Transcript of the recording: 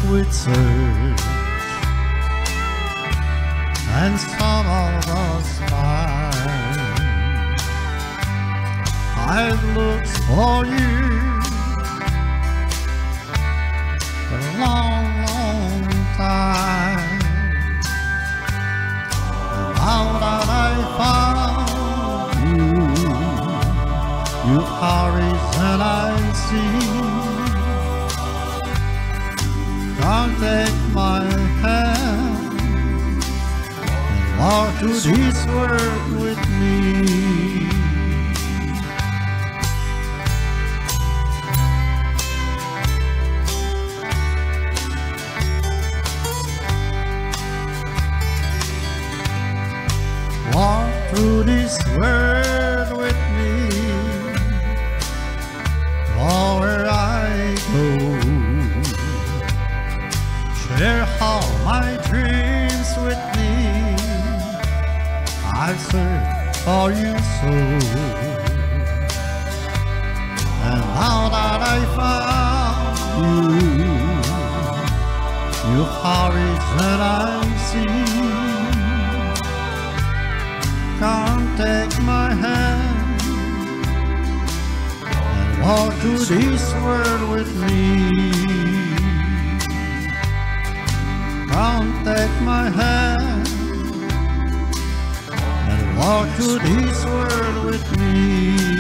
with search, and some of us find I've looked for you for a long, long time. Now that I found you, you've hurried and I see. Come take my hand and walk through this world with me. Walk through this world with me, all where I go. Share all my dreams with me. I've searched for you so, and now that I found you hurry that I see. Come take my hand and walk through this world with me. Come take my hand and walk through this world with me.